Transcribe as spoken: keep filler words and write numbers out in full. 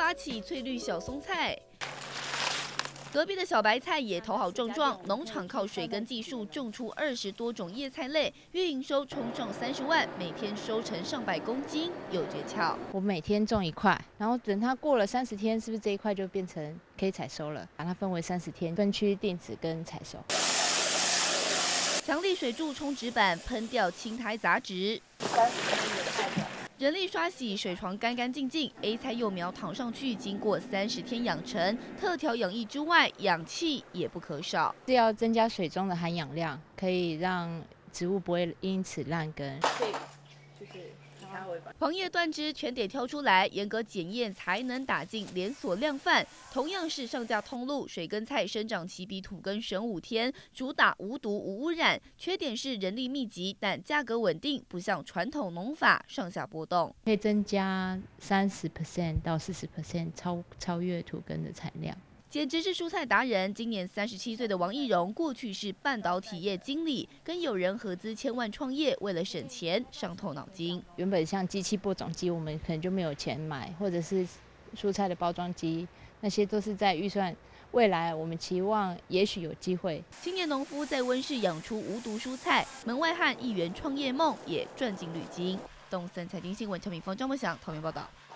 拔起翠绿小松菜。 隔壁的小白菜也头好壮壮，农场靠水耕技术种出二十多种叶菜类，月营收冲上三十万，每天收成上百公斤，有诀窍。 我每天种一块，然后等它过了三十天，是不是这一块就变成可以采收了？把它分为三十天，分区定植跟采收。 强力水柱冲纸板，喷掉青苔杂质。 人力刷洗水床干干净净 ，A 菜幼苗躺上去，经过三十天养成，特调养液之外，氧气也不可少。 是要增加水中的含氧量，可以让植物不会因此烂根。对，就是黄叶断枝全得挑出来，严格检验才能打进连锁量贩。同样是上架通路，水耕菜生长期比土耕省五天，主打无毒无污染。缺点是人力密集，但价格稳定，不像传统农法上下波动。 可以增加三十 percent 到四十 percent 超超越土耕的产量。 简直是蔬菜达人。今年三十七岁的王义荣，过去是半导体业经理，跟友人合资千万创业，为了省钱伤透脑筋。 原本像机器播种机，我们可能就没有钱买，或者是蔬菜的包装机，那些都是在预算。未来我们期望也许有机会。 青年农夫在温室养出无毒蔬菜，门外汉一圆创业梦也赚进铝金。东森财经新闻，陈敏峰、张梦祥，桃园报道。